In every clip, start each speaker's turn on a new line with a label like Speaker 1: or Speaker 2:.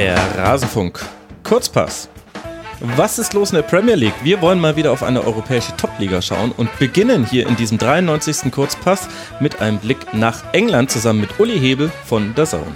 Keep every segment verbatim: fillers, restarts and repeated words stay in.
Speaker 1: Der Rasenfunk Kurzpass. Was ist los in der Premier League? Wir wollen mal wieder auf eine europäische Top-Liga schauen und beginnen hier in diesem dreiundneunzigsten Kurzpass mit einem Blick nach England zusammen mit Uli Hebel von D A Z N.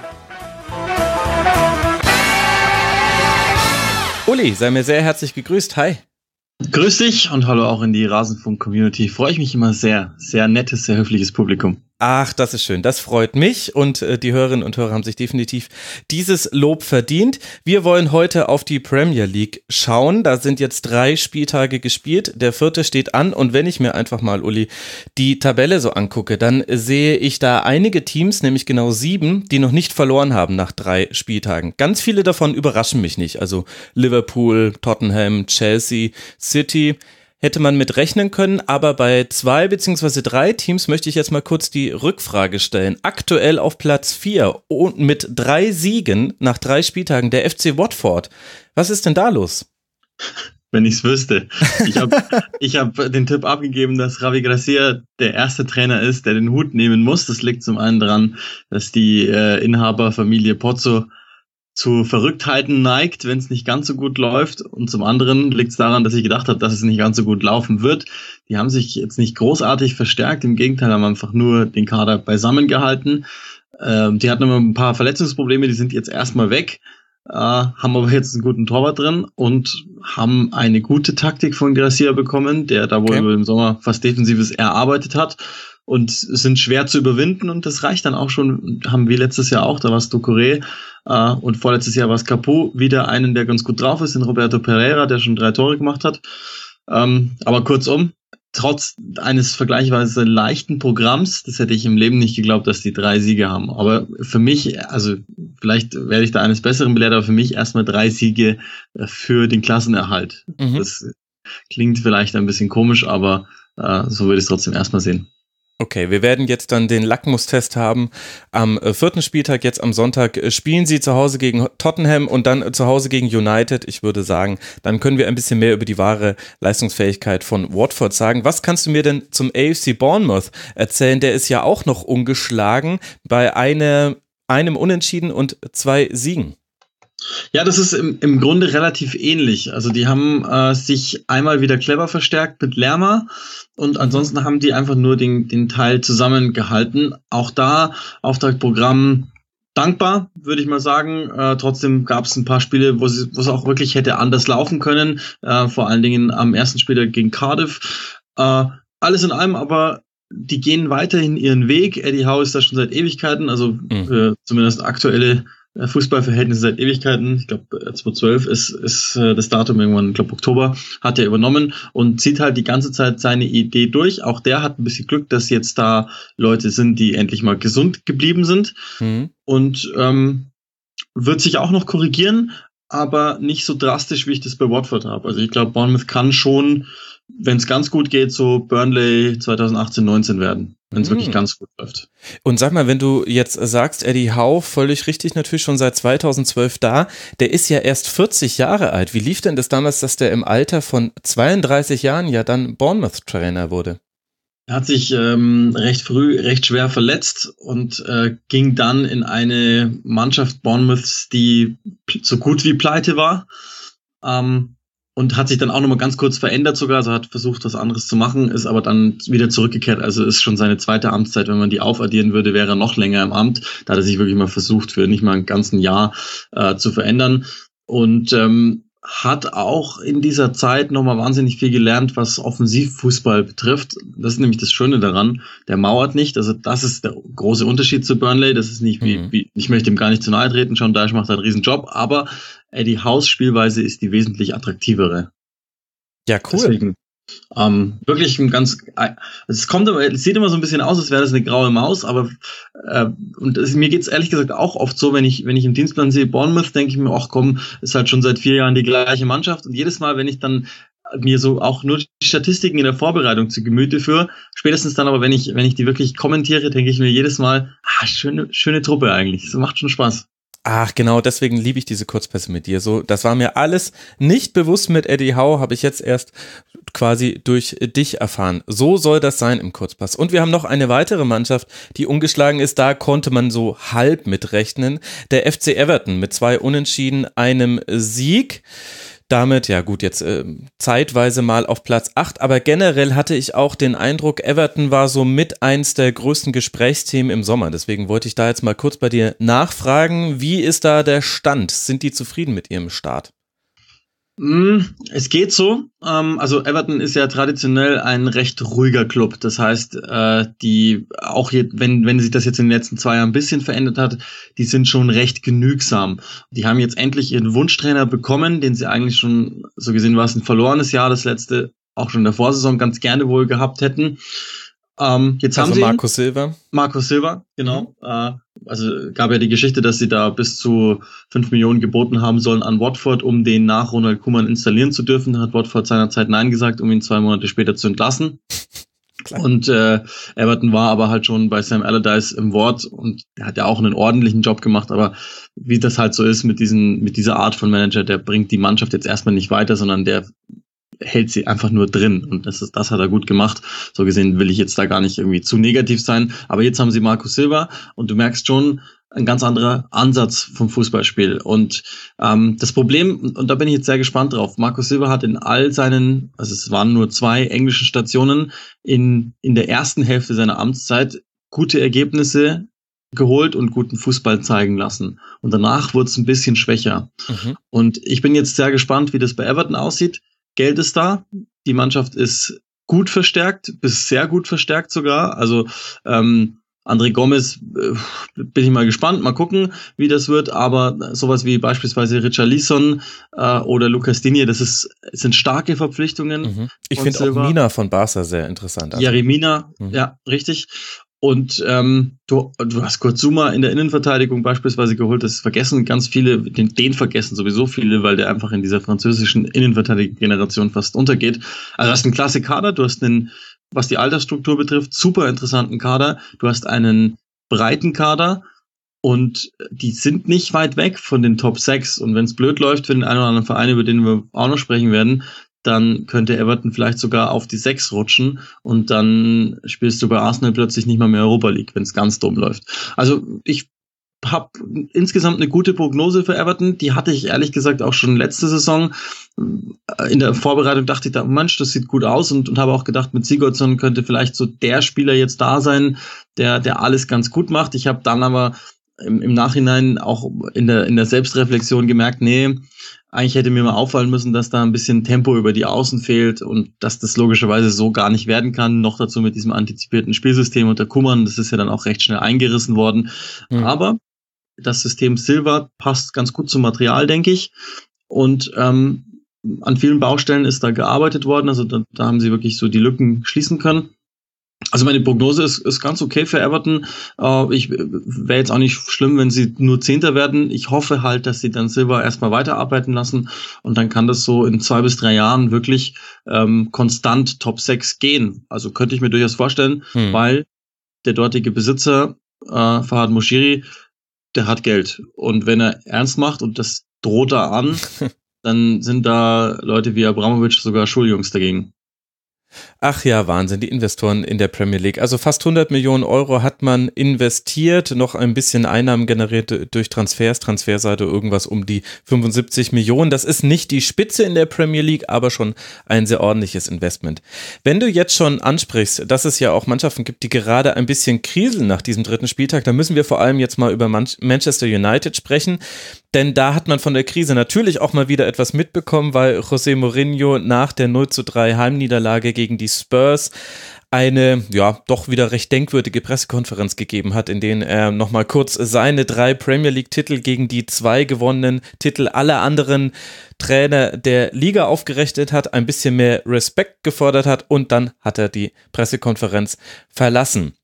Speaker 1: Uli, sei mir sehr herzlich gegrüßt. Hi.
Speaker 2: Grüß dich und hallo auch in die Rasenfunk-Community. Freue ich mich immer sehr. Sehr nettes, sehr höfliches Publikum.
Speaker 1: Ach, das ist schön. Das freut mich und äh, die Hörerinnen und Hörer haben sich definitiv dieses Lob verdient. Wir wollen heute auf die Premier League schauen. Da sind jetzt drei Spieltage gespielt. Der vierte steht an und wenn ich mir einfach mal, Uli, die Tabelle so angucke, dann sehe ich da einige Teams, nämlich genau sieben, die noch nicht verloren haben nach drei Spieltagen. Ganz viele davon überraschen mich nicht. Also Liverpool, Tottenham, Chelsea, City. Hätte man mit rechnen können, aber bei zwei beziehungsweise drei Teams möchte ich jetzt mal kurz die Rückfrage stellen. Aktuell auf Platz vier und mit drei Siegen nach drei Spieltagen der F C Watford. Was ist denn da los?
Speaker 2: Wenn ich es wüsste. Ich habe ich hab den Tipp abgegeben, dass Ravi Gracia der erste Trainer ist, der den Hut nehmen muss. Das liegt zum einen daran, dass die äh, Inhaberfamilie Pozzo zu Verrücktheiten neigt, wenn es nicht ganz so gut läuft. Und zum anderen liegt es daran, dass ich gedacht habe, dass es nicht ganz so gut laufen wird. Die haben sich jetzt nicht großartig verstärkt. Im Gegenteil, haben einfach nur den Kader beisammen gehalten. Ähm, die hatten immer ein paar Verletzungsprobleme, die sind jetzt erstmal weg. Äh, haben aber jetzt einen guten Torwart drin und haben eine gute Taktik von Gracia bekommen, der da wohl okay. im Sommer fast Defensives erarbeitet hat. Und sind schwer zu überwinden und das reicht dann auch schon, haben wir letztes Jahr auch, da war es Doucouré äh, und vorletztes Jahr war es Capoue, wieder einen, der ganz gut drauf ist, den Roberto Pereira, der schon drei Tore gemacht hat. Ähm, aber kurzum, trotz eines vergleichsweise leichten Programms, das hätte ich im Leben nicht geglaubt, dass die drei Siege haben. Aber für mich, also vielleicht werde ich da eines Besseren belehrt, aber für mich erstmal drei Siege für den Klassenerhalt. Mhm. Das klingt vielleicht ein bisschen komisch, aber äh, so würde ich es trotzdem erstmal sehen.
Speaker 1: Okay, wir werden jetzt dann den Lackmustest haben. Am vierten Spieltag, jetzt am Sonntag, spielen sie zu Hause gegen Tottenham und dann zu Hause gegen United. Ich würde sagen, dann können wir ein bisschen mehr über die wahre Leistungsfähigkeit von Watford sagen. Was kannst du mir denn zum A F C Bournemouth erzählen? Der ist ja auch noch ungeschlagen bei eine, einem Unentschieden und zwei Siegen.
Speaker 2: Ja, das ist im, im Grunde relativ ähnlich. Also die haben äh, sich einmal wieder clever verstärkt mit Lerma und ansonsten haben die einfach nur den, den Teil zusammengehalten. Auch da Auftragprogramm dankbar, würde ich mal sagen. Äh, trotzdem gab es ein paar Spiele, wo es wo es auch wirklich hätte anders laufen können. Äh, vor allen Dingen am ersten Spieltag gegen Cardiff. Äh, alles in allem aber die gehen weiterhin ihren Weg. Eddie Howe ist da schon seit Ewigkeiten, also mhm. äh, zumindest aktuelle Fußballverhältnisse seit Ewigkeiten. Ich glaube, zweitausendzwölf ist, ist das Datum irgendwann, ich glaube Oktober, hat er übernommen und zieht halt die ganze Zeit seine Idee durch. Auch der hat ein bisschen Glück, dass jetzt da Leute sind, die endlich mal gesund geblieben sind mhm. und ähm, wird sich auch noch korrigieren, aber nicht so drastisch, wie ich das bei Watford habe. Also ich glaube, Bournemouth kann schon, wenn es ganz gut geht, so Burnley zweitausendachtzehn neunzehn werden, wenn es mm. wirklich ganz gut läuft.
Speaker 1: Und sag mal, wenn du jetzt sagst, Eddie Howe, völlig richtig, natürlich schon seit zweitausendzwölf da, der ist ja erst vierzig Jahre alt. Wie lief denn das damals, dass der im Alter von zweiunddreißig Jahren ja dann Bournemouth-Trainer wurde?
Speaker 2: Er hat sich ähm, recht früh, recht schwer verletzt und äh, ging dann in eine Mannschaft Bournemouths, die so gut wie pleite war. Ähm, Und hat sich dann auch nochmal ganz kurz verändert sogar, also hat versucht, was anderes zu machen, ist aber dann wieder zurückgekehrt. Also ist schon seine zweite Amtszeit. Wenn man die aufaddieren würde, wäre er noch länger im Amt. Da hat er sich wirklich mal versucht, für nicht mal ein ganzen Jahr äh, zu verändern. Und ähm, hat auch in dieser Zeit nochmal wahnsinnig viel gelernt, was Offensivfußball betrifft. Das ist nämlich das Schöne daran. Der mauert nicht. Also das ist der große Unterschied zu Burnley. Das ist nicht wie, mhm. wie ich möchte ihm gar nicht zu nahe treten. Sean Dyche macht einen riesen Job, aber Eddie Howe's Spielweise ist die wesentlich attraktivere.
Speaker 1: Ja, cool.
Speaker 2: Deswegen, ähm, wirklich ein ganz, es kommt immer, es sieht immer so ein bisschen aus, als wäre das eine graue Maus, aber äh, und es, mir geht's ehrlich gesagt auch oft so, wenn ich wenn ich im Dienstplan sehe Bournemouth, denke ich mir, ach komm, ist halt schon seit vier Jahren die gleiche Mannschaft und jedes Mal, wenn ich dann mir so auch nur die Statistiken in der Vorbereitung zu Gemüte führe, spätestens dann aber, wenn ich wenn ich die wirklich kommentiere, denke ich mir jedes Mal, ah, schöne schöne Truppe eigentlich, das macht schon Spaß.
Speaker 1: Ach genau, deswegen liebe ich diese Kurzpässe mit dir. So, das war mir alles nicht bewusst mit Eddie Howe, habe ich jetzt erst quasi durch dich erfahren. So soll das sein im Kurzpass. Und wir haben noch eine weitere Mannschaft, die ungeschlagen ist. Da konnte man so halb mitrechnen. Der F C Everton mit zwei Unentschieden, einem Sieg. Damit, ja gut, jetzt äh, zeitweise mal auf Platz acht, aber generell hatte ich auch den Eindruck, Everton war so mit eins der größten Gesprächsthemen im Sommer. Deswegen wollte ich da jetzt mal kurz bei dir nachfragen, wie ist da der Stand? Sind die zufrieden mit ihrem Start?
Speaker 2: Es geht so. Also Everton ist ja traditionell ein recht ruhiger Club. Das heißt, die auch jetzt, wenn wenn sich das jetzt in den letzten zwei Jahren ein bisschen verändert hat, die sind schon recht genügsam. Die haben jetzt endlich ihren Wunschtrainer bekommen, den sie eigentlich schon, so gesehen war es ein verlorenes Jahr, das letzte auch schon in der Vorsaison ganz gerne wohl gehabt hätten. Ähm, jetzt
Speaker 1: also
Speaker 2: haben sie
Speaker 1: Marco Silva.
Speaker 2: Marco Silva, genau. Mhm. Äh, also gab ja die Geschichte, dass sie da bis zu fünf Millionen geboten haben sollen an Watford, um den nach Ronald Koeman installieren zu dürfen. Da hat Watford seinerzeit Nein gesagt, um ihn zwei Monate später zu entlassen. Klar. Und äh, Everton war aber halt schon bei Sam Allardyce im Wort und der hat ja auch einen ordentlichen Job gemacht, aber wie das halt so ist mit diesen mit dieser Art von Manager, der bringt die Mannschaft jetzt erstmal nicht weiter, sondern der hält sie einfach nur drin und das ist, das hat er gut gemacht. So gesehen will ich jetzt da gar nicht irgendwie zu negativ sein, aber jetzt haben sie Marco Silva und du merkst schon, ein ganz anderer Ansatz vom Fußballspiel und ähm, das Problem, und da bin ich jetzt sehr gespannt drauf, Marco Silva hat in all seinen, also es waren nur zwei englischen Stationen, in in der ersten Hälfte seiner Amtszeit gute Ergebnisse geholt und guten Fußball zeigen lassen. Und danach wurde es ein bisschen schwächer. Mhm. Und ich bin jetzt sehr gespannt, wie das bei Everton aussieht. Geld ist da, die Mannschaft ist gut verstärkt, bis sehr gut verstärkt sogar. Also ähm, André Gomes, äh, bin ich mal gespannt, mal gucken, wie das wird. Aber sowas wie beispielsweise Richarlison äh, oder Lucas Digne, das ist sind starke Verpflichtungen.
Speaker 1: Mhm. Ich finde auch Mina von Barca sehr interessant.
Speaker 2: Also. Yerry Mina, mhm. ja, richtig. Und ähm, du, du hast Kurt Zouma in der Innenverteidigung beispielsweise geholt, das vergessen ganz viele, den, den vergessen sowieso viele, weil der einfach in dieser französischen Innenverteidiger-Generation fast untergeht. Also du hast einen klasse Kader, du hast einen, was die Altersstruktur betrifft, super interessanten Kader, du hast einen breiten Kader und die sind nicht weit weg von den Top sechs. Und wenn es blöd läuft für den einen oder anderen Verein, über den wir auch noch sprechen werden, dann könnte Everton vielleicht sogar auf die sechs rutschen und dann spielst du bei Arsenal plötzlich nicht mal mehr Europa League, wenn es ganz dumm läuft. Also ich habe insgesamt eine gute Prognose für Everton, die hatte ich ehrlich gesagt auch schon letzte Saison. In der Vorbereitung dachte ich da, Mensch, das sieht gut aus und, und habe auch gedacht, mit Sigurdsson könnte vielleicht so der Spieler jetzt da sein, der der alles ganz gut macht. Ich habe dann aber im, im Nachhinein auch in der in der Selbstreflexion gemerkt, nee, eigentlich hätte mir mal auffallen müssen, dass da ein bisschen Tempo über die Außen fehlt und dass das logischerweise so gar nicht werden kann. Noch dazu mit diesem antizipierten Spielsystem unter Koeman, das ist ja dann auch recht schnell eingerissen worden. Mhm. Aber das System Silva passt ganz gut zum Material, denke ich. Und ähm, an vielen Baustellen ist da gearbeitet worden. Also da, da haben sie wirklich so die Lücken schließen können. Also meine Prognose ist, ist ganz okay für Everton. Äh, ich wäre jetzt auch nicht schlimm, wenn sie nur Zehnter werden. Ich hoffe halt, dass sie dann Silva erstmal weiterarbeiten lassen und dann kann das so in zwei bis drei Jahren wirklich ähm, konstant Top sechs gehen. Also könnte ich mir durchaus vorstellen, hm. weil der dortige Besitzer, äh, Fahad Moshiri, der hat Geld. Und wenn er ernst macht und das droht da an, dann sind da Leute wie Abramovic sogar Schuljungs dagegen.
Speaker 1: Ach ja, Wahnsinn, die Investoren in der Premier League. Also fast hundert Millionen Euro hat man investiert, noch ein bisschen Einnahmen generiert durch Transfers, Transferseite irgendwas um die fünfundsiebzig Millionen. Das ist nicht die Spitze in der Premier League, aber schon ein sehr ordentliches Investment. Wenn du jetzt schon ansprichst, dass es ja auch Mannschaften gibt, die gerade ein bisschen kriseln nach diesem dritten Spieltag, dann müssen wir vor allem jetzt mal über Manchester United sprechen. Denn da hat man von der Krise natürlich auch mal wieder etwas mitbekommen, weil José Mourinho nach der null zu drei Heimniederlage gegen die Spurs eine, ja, doch wieder recht denkwürdige Pressekonferenz gegeben hat, in denen er nochmal kurz seine drei Premier League-Titel gegen die zwei gewonnenen Titel aller anderen Trainer der Liga aufgerechnet hat, ein bisschen mehr Respekt gefordert hat und dann hat er die Pressekonferenz verlassen.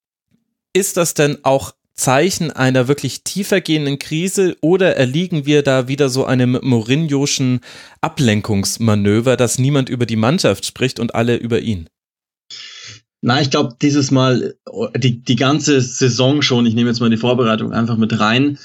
Speaker 1: Ist das denn auch Zeichen einer wirklich tiefergehenden Krise oder erliegen wir da wieder so einem Mourinhoschen Ablenkungsmanöver, dass niemand über die Mannschaft spricht und alle über ihn?
Speaker 2: Na, ich glaube, dieses Mal, die, die ganze Saison schon, ich nehme jetzt mal die Vorbereitung einfach mit rein,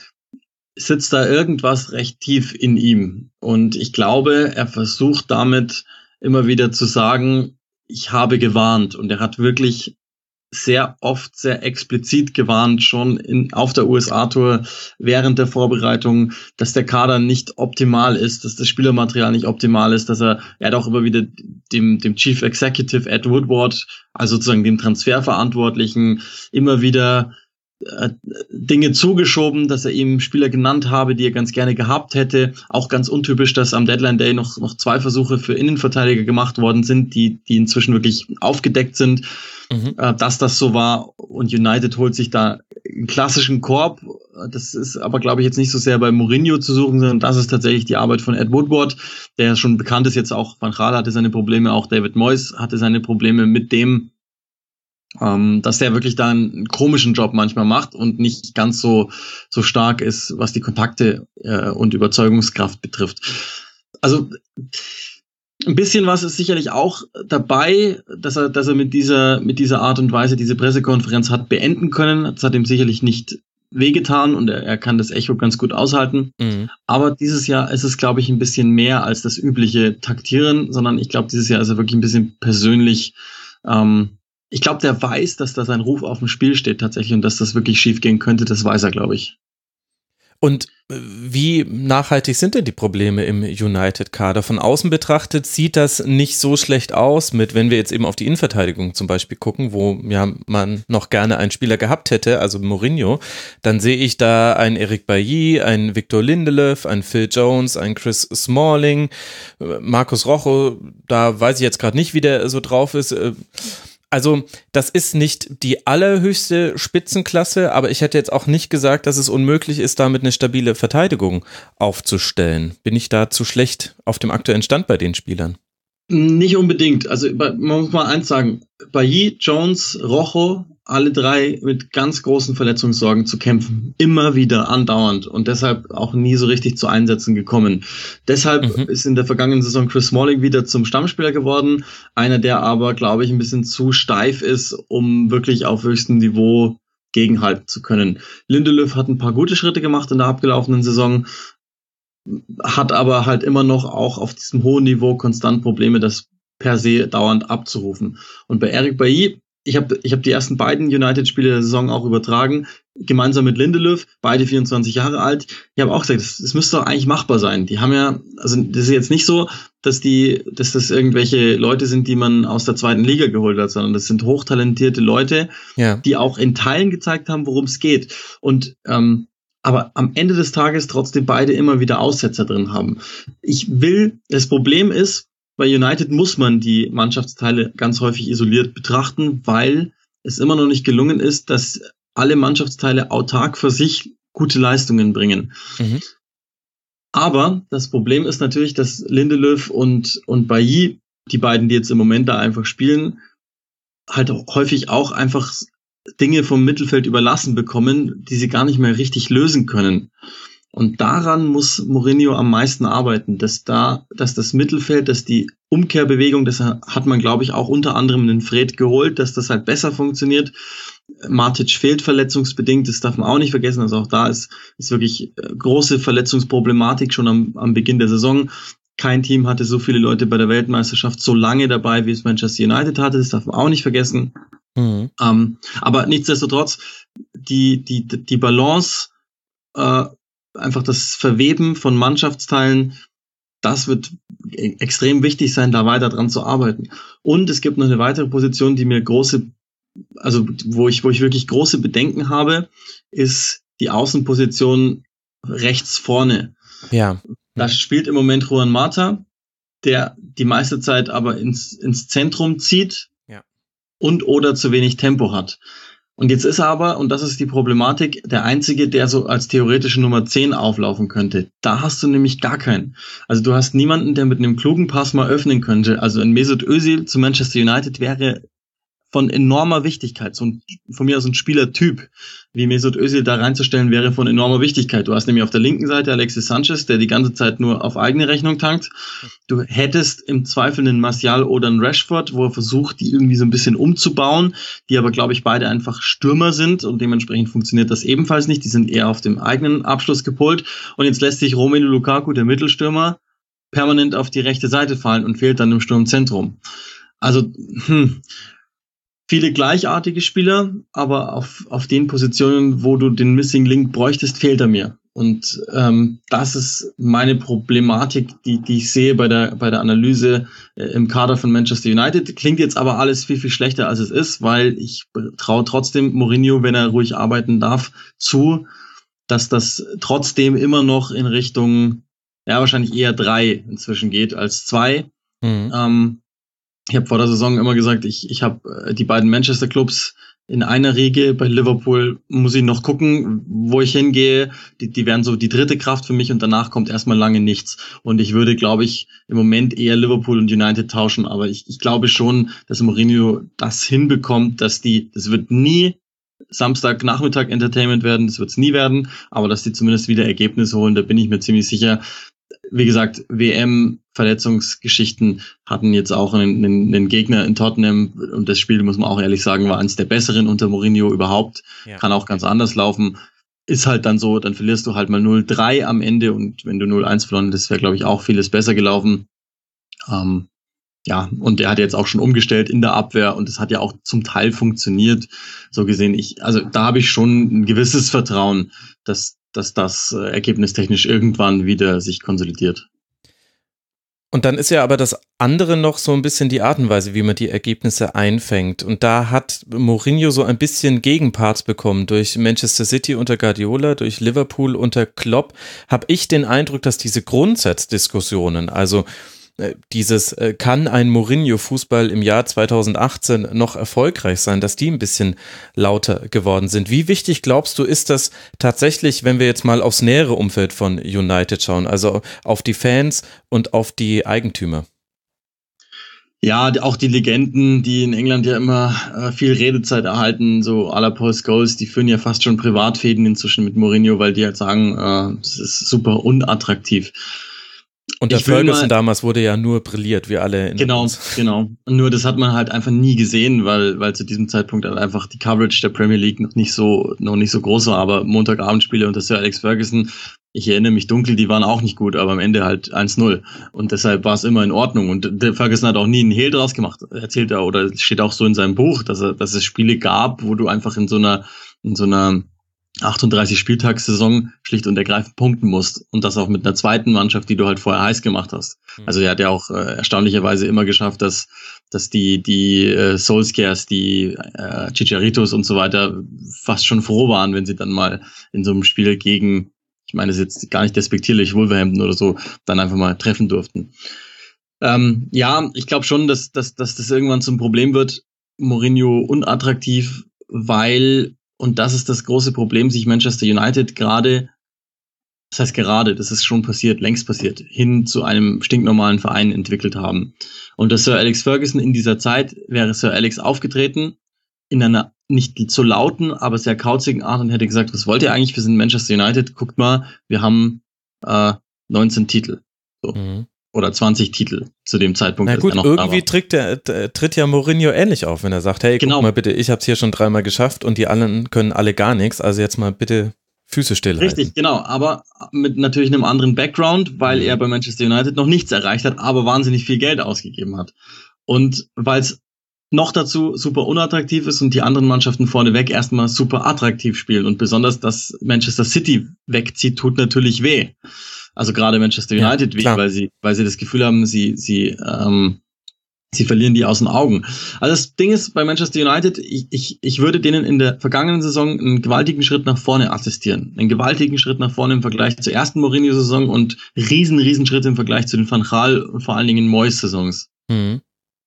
Speaker 2: sitzt da irgendwas recht tief in ihm. Und ich glaube, er versucht damit immer wieder zu sagen, ich habe gewarnt. Und er hat wirklich sehr oft, sehr explizit gewarnt, schon in, auf der U S A-Tour während der Vorbereitung, dass der Kader nicht optimal ist, dass das Spielermaterial nicht optimal ist, dass er, er hat auch immer wieder dem, dem Chief Executive Ed Woodward, also sozusagen dem Transferverantwortlichen, immer wieder äh, Dinge zugeschoben, dass er ihm Spieler genannt habe, die er ganz gerne gehabt hätte. Auch ganz untypisch, dass am Deadline Day noch, noch zwei Versuche für Innenverteidiger gemacht worden sind, die, die inzwischen wirklich aufgedeckt sind. Mhm. Dass das so war, und United holt sich da einen klassischen Korb. Das ist aber, glaube ich, jetzt nicht so sehr bei Mourinho zu suchen, sondern das ist tatsächlich die Arbeit von Ed Woodward, der schon bekannt ist. Jetzt auch Van Gaal hatte seine Probleme, auch David Moyes hatte seine Probleme mit dem, ähm, dass der wirklich da einen komischen Job manchmal macht und nicht ganz so so stark ist, was die Kontakte äh, und Überzeugungskraft betrifft. Also ein bisschen was ist sicherlich auch dabei, dass er, dass er mit dieser, mit dieser Art und Weise diese Pressekonferenz hat beenden können. Das hat ihm sicherlich nicht wehgetan und er, er kann das Echo ganz gut aushalten. Mhm. Aber dieses Jahr ist es, glaube ich, ein bisschen mehr als das übliche Taktieren, sondern ich glaube, dieses Jahr ist er wirklich ein bisschen persönlich. Ähm, ich glaube, der weiß, dass da sein Ruf auf dem Spiel steht tatsächlich und dass das wirklich schief gehen könnte. Das weiß er, glaube ich.
Speaker 1: Und wie nachhaltig sind denn die Probleme im United-Kader? Von außen betrachtet sieht das nicht so schlecht aus, mit, wenn wir jetzt eben auf die Innenverteidigung zum Beispiel gucken, wo ja man noch gerne einen Spieler gehabt hätte, also Mourinho, dann sehe ich da einen Eric Bailly, einen Victor Lindelöf, einen Phil Jones, einen Chris Smalling, Marcos Rojo, da weiß ich jetzt gerade nicht, wie der so drauf ist. Also das ist nicht die allerhöchste Spitzenklasse, aber ich hätte jetzt auch nicht gesagt, dass es unmöglich ist, damit eine stabile Verteidigung aufzustellen. Bin ich da zu schlecht auf dem aktuellen Stand bei den Spielern?
Speaker 2: Nicht unbedingt. Also man muss mal eins sagen, Bailly, Jones, Rojo, alle drei mit ganz großen Verletzungssorgen zu kämpfen. Immer wieder, andauernd und deshalb auch nie so richtig zu Einsätzen gekommen. Deshalb mhm. ist in der vergangenen Saison Chris Smalling wieder zum Stammspieler geworden. Einer, der aber, glaube ich, ein bisschen zu steif ist, um wirklich auf höchstem Niveau gegenhalten zu können. Lindelöf hat ein paar gute Schritte gemacht in der abgelaufenen Saison, hat aber halt immer noch auch auf diesem hohen Niveau konstant Probleme, das per se dauernd abzurufen. Und bei Eric Bailly, ich habe ich hab die ersten beiden United-Spiele der Saison auch übertragen, gemeinsam mit Lindelöf, beide vierundzwanzig Jahre alt. Ich habe auch gesagt, das, das müsste doch eigentlich machbar sein. Die haben ja, also das ist jetzt nicht so, dass die, dass das irgendwelche Leute sind, die man aus der zweiten Liga geholt hat, sondern das sind hochtalentierte Leute, ja, die auch in Teilen gezeigt haben, worum es geht. Und ähm, aber am Ende des Tages trotzdem beide immer wieder Aussetzer drin haben. Ich will, das Problem ist, bei United muss man die Mannschaftsteile ganz häufig isoliert betrachten, weil es immer noch nicht gelungen ist, dass alle Mannschaftsteile autark für sich gute Leistungen bringen. Mhm. Aber das Problem ist natürlich, dass Lindelöf und, und Bailly, die beiden, die jetzt im Moment da einfach spielen, halt häufig auch einfach Dinge vom Mittelfeld überlassen bekommen, die sie gar nicht mehr richtig lösen können. Und daran muss Mourinho am meisten arbeiten, dass da, dass das Mittelfeld, dass die Umkehrbewegung, das hat man, glaube ich, auch unter anderem den Fred geholt, dass das halt besser funktioniert. Matic fehlt verletzungsbedingt, das darf man auch nicht vergessen. Also auch da ist, ist wirklich große Verletzungsproblematik schon am, am Beginn der Saison. Kein Team hatte so viele Leute bei der Weltmeisterschaft so lange dabei, wie es Manchester United hatte, das darf man auch nicht vergessen. Mhm. Ähm, aber nichtsdestotrotz, die, die, die Balance, äh, einfach das Verweben von Mannschaftsteilen, das wird extrem wichtig sein, da weiter dran zu arbeiten. Und es gibt noch eine weitere Position, die mir große, also wo ich, wo ich wirklich große Bedenken habe, ist die Außenposition rechts vorne.
Speaker 1: Ja.
Speaker 2: Da spielt im Moment Juan Mata, der die meiste Zeit aber ins, ins Zentrum zieht, ja, und oder zu wenig Tempo hat. Und jetzt ist er aber, und das ist die Problematik, der Einzige, der so als theoretische Nummer zehn auflaufen könnte. Da hast du nämlich gar keinen. Also du hast niemanden, der mit einem klugen Pass mal öffnen könnte. Also ein Mesut Özil zu Manchester United wäre von enormer Wichtigkeit. So ein, von mir aus ein Spielertyp wie Mesut Özil da reinzustellen, wäre von enormer Wichtigkeit. Du hast nämlich auf der linken Seite Alexis Sanchez, der die ganze Zeit nur auf eigene Rechnung tankt. Du hättest im Zweifel einen Martial oder einen Rashford, wo er versucht, die irgendwie so ein bisschen umzubauen, die aber, glaube ich, beide einfach Stürmer sind und dementsprechend funktioniert das ebenfalls nicht. Die sind eher auf dem eigenen Abschluss gepolt. Und jetzt lässt sich Romelu Lukaku, der Mittelstürmer, permanent auf die rechte Seite fallen und fehlt dann im Sturmzentrum. Also hm, viele gleichartige Spieler, aber auf, auf den Positionen, wo du den Missing Link bräuchtest, fehlt er mir. Und ähm, das ist meine Problematik, die, die ich sehe bei der, bei der Analyse äh, im Kader von Manchester United. Klingt jetzt aber alles viel, viel schlechter, als es ist, weil ich traue trotzdem Mourinho, wenn er ruhig arbeiten darf, zu, dass das trotzdem immer noch in Richtung, ja, wahrscheinlich eher drei inzwischen geht als zwei. Mhm. Ähm, ich habe vor der Saison immer gesagt, ich, ich habe die beiden Manchester-Clubs in einer Riege. Bei Liverpool muss ich noch gucken, wo ich hingehe. Die, die wären so die dritte Kraft für mich und danach kommt erstmal lange nichts. Und ich würde, glaube ich, im Moment eher Liverpool und United tauschen. Aber ich, ich glaube schon, dass Mourinho das hinbekommt, dass die, das wird nie Samstagnachmittag Entertainment werden, das wird es nie werden, aber dass die zumindest wieder Ergebnisse holen, da bin ich mir ziemlich sicher. Wie gesagt, W M-Verletzungsgeschichten hatten jetzt auch einen, einen, einen Gegner in Tottenham und das Spiel, muss man auch ehrlich sagen, war eines der besseren unter Mourinho überhaupt. Ja. Kann auch ganz anders laufen. Ist halt dann so, dann verlierst du halt mal null drei am Ende und wenn du null eins verloren, das wäre, glaube ich, auch vieles besser gelaufen. Ähm, ja, und er hat jetzt auch schon umgestellt in der Abwehr und es hat ja auch zum Teil funktioniert. So gesehen, ich, also da habe ich schon ein gewisses Vertrauen, dass dass das äh, ergebnistechnisch irgendwann wieder sich konsolidiert.
Speaker 1: Und dann ist ja aber das andere noch so ein bisschen die Art und Weise, wie man die Ergebnisse einfängt. Und da hat Mourinho so ein bisschen Gegenparts bekommen durch Manchester City unter Guardiola, durch Liverpool unter Klopp. Habe ich den Eindruck, dass diese Grundsatzdiskussionen, also dieses, kann ein Mourinho-Fußball im Jahr zweitausendachtzehn noch erfolgreich sein, dass die ein bisschen lauter geworden sind. Wie wichtig glaubst du, ist das tatsächlich, wenn wir jetzt mal aufs nähere Umfeld von United schauen, also auf die Fans und auf die Eigentümer?
Speaker 2: Ja, auch die Legenden, die in England ja immer äh, viel Redezeit erhalten, so à la Paul Scholes, die führen ja fast schon Privatfäden inzwischen mit Mourinho, weil die halt sagen, äh, das ist super unattraktiv.
Speaker 1: Und der Ferguson damals wurde ja nur brilliert, wie alle in
Speaker 2: Genau, uns. genau. Nur das hat man halt einfach nie gesehen, weil weil zu diesem Zeitpunkt halt einfach die Coverage der Premier League noch nicht so noch nicht so groß war. Aber Montagabendspiele unter Sir Alex Ferguson, ich erinnere mich dunkel, die waren auch nicht gut, aber am Ende halt eins null. Und deshalb war es immer in Ordnung. Und der Ferguson hat auch nie einen Hehl draus gemacht, erzählt er, oder steht auch so in seinem Buch, dass er, dass es Spiele gab, wo du einfach in so einer in so einer achtunddreißig Spieltagssaison schlicht und ergreifend punkten musst und das auch mit einer zweiten Mannschaft, die du halt vorher heiß gemacht hast. Mhm. Also er hat ja auch äh, erstaunlicherweise immer geschafft, dass dass die die äh, Solskjaers, die äh, Chicharitos und so weiter fast schon froh waren, wenn sie dann mal in so einem Spiel gegen, ich meine, das ist jetzt gar nicht despektierlich, Wolverhampton oder so, dann einfach mal treffen durften. Ähm, ja, ich glaube schon, dass, dass, dass das irgendwann zum Problem wird. Mourinho unattraktiv, weil, und das ist das große Problem, sich Manchester United gerade, das heißt gerade, das ist schon passiert, längst passiert, hin zu einem stinknormalen Verein entwickelt haben. Und dass Sir Alex Ferguson in dieser Zeit wäre Sir Alex aufgetreten, in einer nicht so lauten, aber sehr kauzigen Art und hätte gesagt, was wollt ihr eigentlich? Wir sind Manchester United, guckt mal, wir haben äh, neunzehn Titel. So. Mhm. Oder zwanzig Titel zu dem Zeitpunkt.
Speaker 1: Na gut, er noch irgendwie tritt, der, tritt ja Mourinho ähnlich auf, wenn er sagt, hey, genau. Guck mal bitte, ich hab's hier schon dreimal geschafft und die anderen können alle gar nichts, also jetzt mal bitte Füße stillhalten.
Speaker 2: Richtig, genau, aber mit natürlich einem anderen Background, weil mhm. er bei Manchester United noch nichts erreicht hat, aber wahnsinnig viel Geld ausgegeben hat. Und weil es noch dazu super unattraktiv ist und die anderen Mannschaften vorneweg erstmal super attraktiv spielen und besonders, dass Manchester City wegzieht, tut natürlich weh. Also gerade Manchester United, ja, weh, weil sie, weil sie das Gefühl haben, sie, sie, ähm, sie verlieren die aus den Augen. Also das Ding ist bei Manchester United, ich, ich, ich würde denen in der vergangenen Saison einen gewaltigen Schritt nach vorne assistieren. Einen gewaltigen Schritt nach vorne im Vergleich zur ersten Mourinho-Saison und riesen, riesen Schritt im Vergleich zu den Van Gaal und vor allen Dingen Moyes-Saisons. Mhm.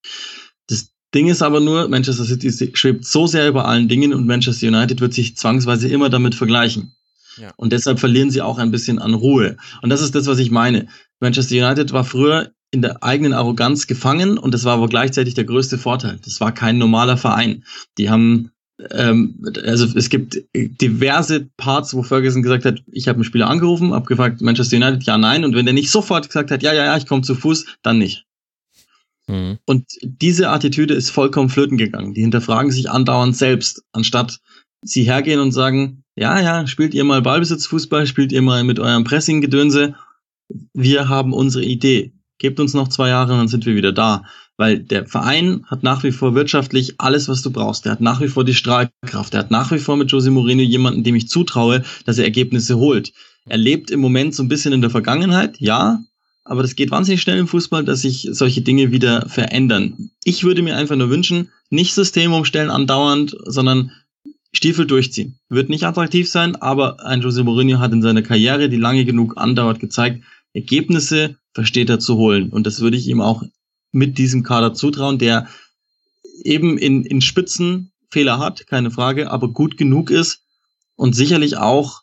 Speaker 2: Das Ding ist aber nur, Manchester City schwebt so sehr über allen Dingen und Manchester United wird sich zwangsweise immer damit vergleichen. Ja. Und deshalb verlieren sie auch ein bisschen an Ruhe. Und das ist das, was ich meine. Manchester United war früher in der eigenen Arroganz gefangen und das war aber gleichzeitig der größte Vorteil. Das war kein normaler Verein. Die haben, ähm, also es gibt diverse Parts, wo Ferguson gesagt hat, ich habe einen Spieler angerufen, habe gefragt, Manchester United, ja, nein. Und wenn der nicht sofort gesagt hat, ja, ja, ja, ich komme zu Fuß, dann nicht. Mhm. Und diese Attitüde ist vollkommen flöten gegangen. Die hinterfragen sich andauernd selbst, anstatt sie hergehen und sagen, ja, ja, spielt ihr mal Ballbesitzfußball, spielt ihr mal mit eurem Pressing-Gedönse wir haben unsere Idee. Gebt uns noch zwei Jahre und dann sind wir wieder da. Weil der Verein hat nach wie vor wirtschaftlich alles, was du brauchst. Der hat nach wie vor die Strahlkraft. Der hat nach wie vor mit José Mourinho jemanden, dem ich zutraue, dass er Ergebnisse holt. Er lebt im Moment so ein bisschen in der Vergangenheit, ja, aber das geht wahnsinnig schnell im Fußball, dass sich solche Dinge wieder verändern. Ich würde mir einfach nur wünschen, nicht System umstellen andauernd, sondern Stiefel durchziehen. Wird nicht attraktiv sein, aber ein José Mourinho hat in seiner Karriere, die lange genug andauert, gezeigt, Ergebnisse versteht er zu holen. Und das würde ich ihm auch mit diesem Kader zutrauen, der eben in, in Spitzen Fehler hat, keine Frage, aber gut genug ist und sicherlich auch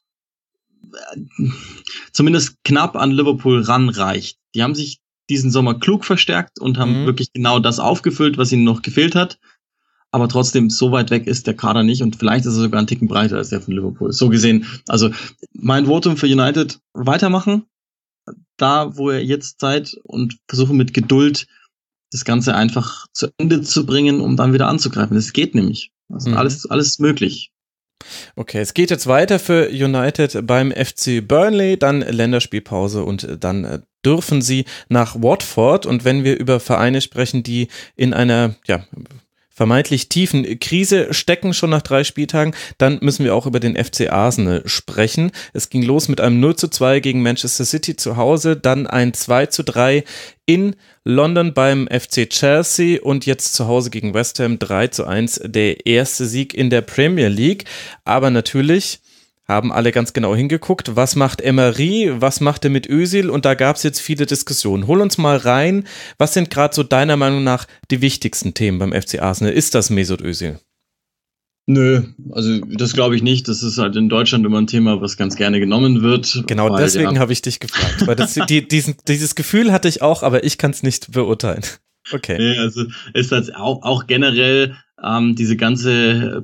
Speaker 2: äh, zumindest knapp an Liverpool ranreicht. Die haben sich diesen Sommer klug verstärkt und haben mhm. wirklich genau das aufgefüllt, was ihnen noch gefehlt hat. Aber trotzdem, so weit weg ist der Kader nicht und vielleicht ist er sogar einen Ticken breiter als der von Liverpool. So gesehen, also mein Votum für United, weitermachen, da wo er jetzt seid und versuchen mit Geduld das Ganze einfach zu Ende zu bringen, um dann wieder anzugreifen. Das geht nämlich. Also mhm. alles, alles möglich.
Speaker 1: Okay, es geht jetzt weiter für United beim F C Burnley, dann Länderspielpause und dann dürfen sie nach Watford. Und wenn wir über Vereine sprechen, die in einer, ja, vermeintlich tiefen Krise stecken, schon nach drei Spieltagen, dann müssen wir auch über den F C Arsenal sprechen. Es ging los mit einem null zu zwei gegen Manchester City zu Hause, dann ein zwei zu drei in London beim F C Chelsea und jetzt zu Hause gegen West Ham drei zu eins, der erste Sieg in der Premier League. Aber natürlich haben alle ganz genau hingeguckt, was macht Emery, was macht er mit Özil, und da gab es jetzt viele Diskussionen. Hol uns mal rein, was sind gerade so deiner Meinung nach die wichtigsten Themen beim F C Arsenal? Ist das Mesut Özil?
Speaker 2: Nö, also das glaube ich nicht. Das ist halt in Deutschland immer ein Thema, was ganz gerne genommen wird.
Speaker 1: Genau, weil, deswegen ja. habe ich dich gefragt, weil das, die, diesen, dieses Gefühl hatte ich auch, aber ich kann es nicht beurteilen. Okay.
Speaker 2: Nee, also ist das auch, auch generell ähm, diese ganze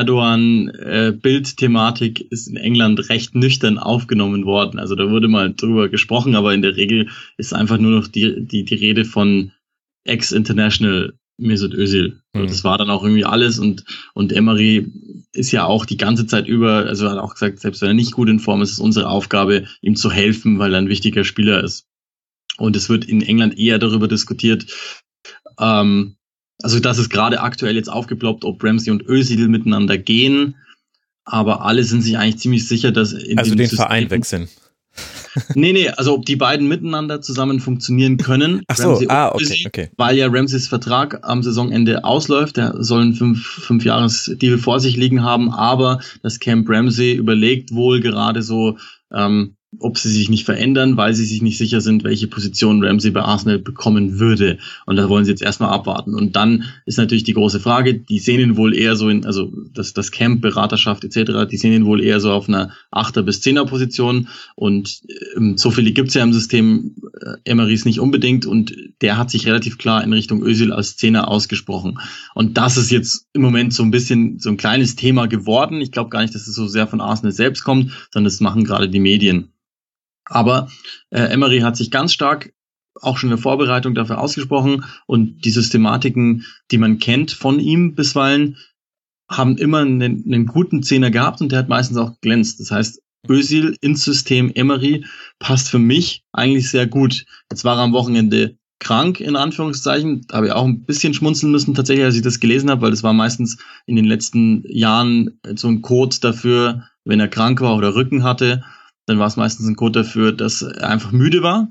Speaker 2: Erdogan-Bild-Thematik äh, ist in England recht nüchtern aufgenommen worden. Also da wurde mal drüber gesprochen, aber in der Regel ist einfach nur noch die, die, die Rede von Ex-International Mesut Özil. Mhm. Das war dann auch irgendwie alles und, und Emery ist ja auch die ganze Zeit über, also hat auch gesagt, selbst wenn er nicht gut in Form ist, ist es unsere Aufgabe, ihm zu helfen, weil er ein wichtiger Spieler ist. Und es wird in England eher darüber diskutiert, ähm, also das ist gerade aktuell jetzt aufgeploppt, ob Ramsey und Özil miteinander gehen, aber alle sind sich eigentlich ziemlich sicher, dass in
Speaker 1: also
Speaker 2: dem
Speaker 1: den
Speaker 2: System
Speaker 1: Verein wechseln.
Speaker 2: Nee, nee, also ob die beiden miteinander zusammen funktionieren können.
Speaker 1: Ach so,
Speaker 2: Ramsey
Speaker 1: ah,
Speaker 2: und
Speaker 1: okay,
Speaker 2: Özil,
Speaker 1: okay.
Speaker 2: Weil ja Ramseys Vertrag am Saisonende ausläuft, der soll einen fünf, fünf Jahres-Deal vor sich liegen haben, aber das Camp Ramsey überlegt wohl gerade so, ähm, ob sie sich nicht verändern, weil sie sich nicht sicher sind, welche Position Ramsey bei Arsenal bekommen würde. Und da wollen sie jetzt erstmal abwarten. Und dann ist natürlich die große Frage, die sehen ihn wohl eher so in, also das, das Camp, Beraterschaft et cetera, die sehen ihn wohl eher so auf einer Achter- bis Zehner-Position. Und ähm, so viele gibt's ja im System äh, Emerys nicht unbedingt. Und der hat sich relativ klar in Richtung Özil als Zehner ausgesprochen. Und das ist jetzt im Moment so ein bisschen so ein kleines Thema geworden. Ich glaube gar nicht, dass es so sehr von Arsenal selbst kommt, sondern das machen gerade die Medien. Aber äh, Emery hat sich ganz stark auch schon in der Vorbereitung dafür ausgesprochen und die Systematiken, die man kennt von ihm bisweilen, haben immer einen, einen guten Zehner gehabt und der hat meistens auch glänzt. Das heißt, Özil ins System Emery passt für mich eigentlich sehr gut. Jetzt war er am Wochenende krank, in Anführungszeichen. Da habe ich auch ein bisschen schmunzeln müssen, tatsächlich, als ich das gelesen habe, weil das war meistens in den letzten Jahren so ein Code dafür, wenn er krank war oder Rücken hatte, dann war es meistens ein Code dafür, dass er einfach müde war.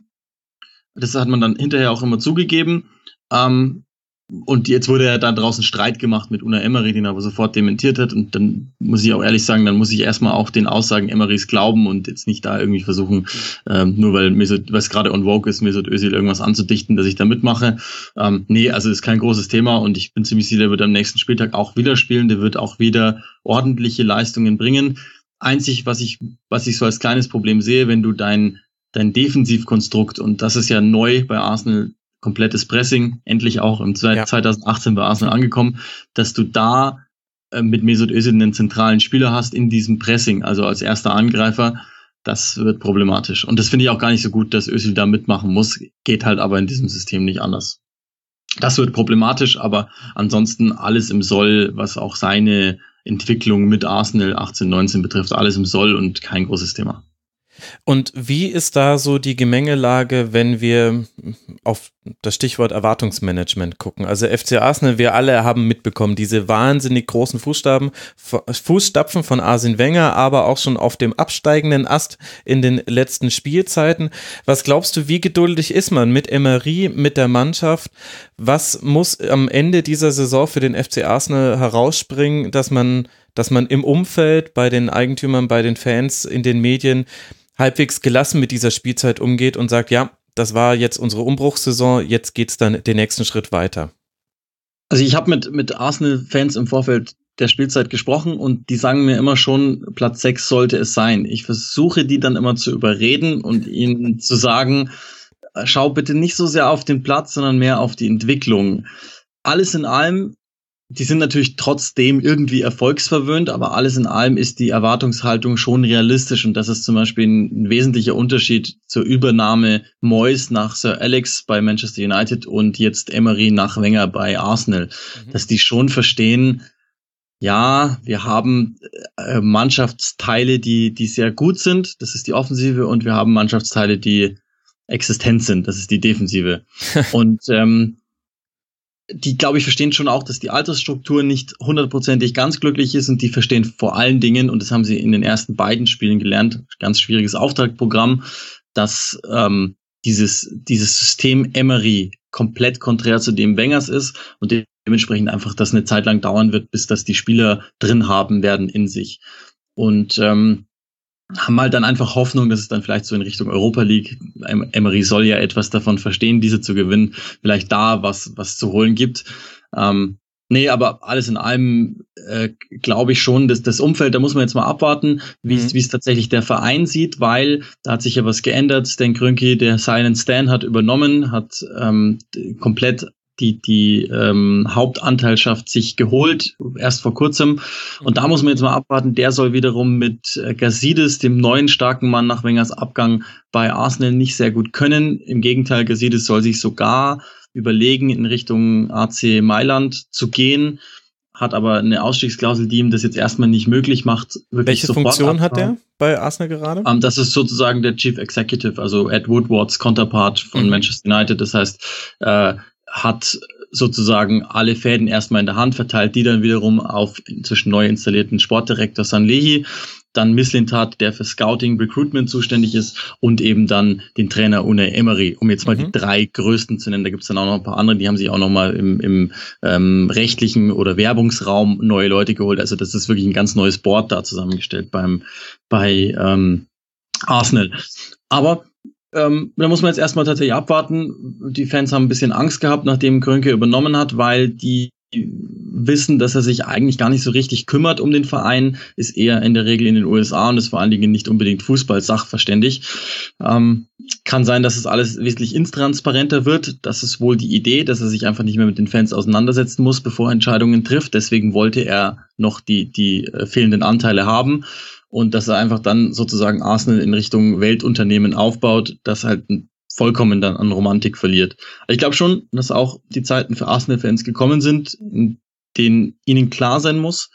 Speaker 2: Das hat man dann hinterher auch immer zugegeben. Ähm, und jetzt wurde ja da draußen Streit gemacht mit Unai Emery, den er aber sofort dementiert hat. Und dann muss ich auch ehrlich sagen, dann muss ich erstmal auch den Aussagen Emerys glauben und jetzt nicht da irgendwie versuchen, ähm, nur weil Mesut, was gerade on vogue ist, Mesut Özil irgendwas anzudichten, dass ich da mitmache. Ähm, nee, also ist kein großes Thema und ich bin ziemlich sicher, der wird am nächsten Spieltag auch wieder spielen. Der wird auch wieder ordentliche Leistungen bringen. Einzig, was ich, was ich so als kleines Problem sehe, wenn du dein, dein Defensivkonstrukt, und das ist ja neu bei Arsenal, komplettes Pressing, endlich auch im ja. zwanzig achtzehn bei Arsenal angekommen, dass du da äh, mit Mesut Özil einen zentralen Spieler hast in diesem Pressing, also als erster Angreifer, das wird problematisch. Und das finde ich auch gar nicht so gut, dass Özil da mitmachen muss, geht halt aber in diesem System nicht anders. Das wird problematisch, aber ansonsten alles im Soll, was auch seine Entwicklung mit Arsenal achtzehn neunzehn betrifft, alles im Soll und kein großes Thema.
Speaker 1: Und wie ist da so die Gemengelage, wenn wir auf das Stichwort Erwartungsmanagement gucken? Also F C Arsenal, wir alle haben mitbekommen, diese wahnsinnig großen Fußstapfen, Fußstapfen von Arsene Wenger, aber auch schon auf dem absteigenden Ast in den letzten Spielzeiten. Was glaubst du, wie geduldig ist man mit Emery, mit der Mannschaft? Was muss am Ende dieser Saison für den F C Arsenal herausspringen, dass man, dass man im Umfeld, bei den Eigentümern, bei den Fans, in den Medien halbwegs gelassen mit dieser Spielzeit umgeht und sagt, ja, das war jetzt unsere Umbruchssaison, jetzt geht's dann den nächsten Schritt weiter?
Speaker 2: Also ich habe mit, mit Arsenal-Fans im Vorfeld der Spielzeit gesprochen und die sagen mir immer schon, Platz sechs sollte es sein. Ich versuche die dann immer zu überreden und ihnen zu sagen, schau bitte nicht so sehr auf den Platz, sondern mehr auf die Entwicklung. Alles in allem, die sind natürlich trotzdem irgendwie erfolgsverwöhnt, aber alles in allem ist die Erwartungshaltung schon realistisch und das ist zum Beispiel ein, ein wesentlicher Unterschied zur Übernahme Moyes nach Sir Alex bei Manchester United und jetzt Emery nach Wenger bei Arsenal, mhm. dass die schon verstehen, ja, wir haben äh, Mannschaftsteile, die die sehr gut sind, das ist die Offensive und wir haben Mannschaftsteile, die existent sind, das ist die Defensive. Und ähm, die, glaube ich, verstehen schon auch, dass die Altersstruktur nicht hundertprozentig ganz glücklich ist und die verstehen vor allen Dingen, und das haben sie in den ersten beiden Spielen gelernt, ganz schwieriges Auftaktprogramm, dass ähm, dieses dieses System Emery komplett konträr zu dem Wengers ist und dementsprechend einfach das eine Zeit lang dauern wird, bis das die Spieler drin haben werden in sich. Und ähm, haben halt dann einfach Hoffnung, dass es dann vielleicht so in Richtung Europa League, Emery soll ja etwas davon verstehen, diese zu gewinnen, vielleicht da was was zu holen gibt. Ähm, nee, aber alles in allem äh, glaube ich schon, dass das Umfeld, da muss man jetzt mal abwarten, wie mhm. es tatsächlich der Verein sieht, weil da hat sich ja was geändert. Stan Kroenke, der Silent Stan, hat übernommen, hat ähm, komplett die die ähm, Hauptanteilschaft sich geholt, erst vor kurzem. Und da muss man jetzt mal abwarten, der soll wiederum mit äh, Gazidis, dem neuen starken Mann nach Wengers Abgang, bei Arsenal nicht sehr gut können. Im Gegenteil, Gazidis soll sich sogar überlegen, in Richtung A C Mailand zu gehen, hat aber eine Ausstiegsklausel, die ihm das jetzt erstmal nicht möglich macht.
Speaker 1: Welche Funktion hat der bei Arsenal gerade?
Speaker 2: Um, das ist sozusagen der Chief Executive, also Ed Woodwards Counterpart von mhm. Manchester United. Das heißt, äh, hat sozusagen alle Fäden erstmal in der Hand, verteilt die dann wiederum auf inzwischen neu installierten Sportdirektor Sanlehi, dann Mislintat, der für Scouting, Recruitment zuständig ist und eben dann den Trainer Unai Emery, um jetzt mal mhm. die drei größten zu nennen. Da gibt es dann auch noch ein paar andere, die haben sich auch noch mal im, im ähm, rechtlichen oder Werbungsraum neue Leute geholt. Also das ist wirklich ein ganz neues Board da zusammengestellt beim bei ähm, Arsenal. Aber Ähm, da muss man jetzt erstmal tatsächlich abwarten. Die Fans haben ein bisschen Angst gehabt, nachdem Kroenke übernommen hat, weil die wissen, dass er sich eigentlich gar nicht so richtig kümmert um den Verein, ist eher in der Regel in den U S A und ist vor allen Dingen nicht unbedingt Fußball-Sachverständig. Ähm, kann sein, dass es alles wesentlich intransparenter wird. Das ist wohl die Idee, dass er sich einfach nicht mehr mit den Fans auseinandersetzen muss, bevor er Entscheidungen trifft. Deswegen wollte er noch die, die äh, fehlenden Anteile haben. Und dass er einfach dann sozusagen Arsenal in Richtung Weltunternehmen aufbaut, das halt vollkommen dann an Romantik verliert. Ich glaube schon, dass auch die Zeiten für Arsenal-Fans gekommen sind, in denen ihnen klar sein muss,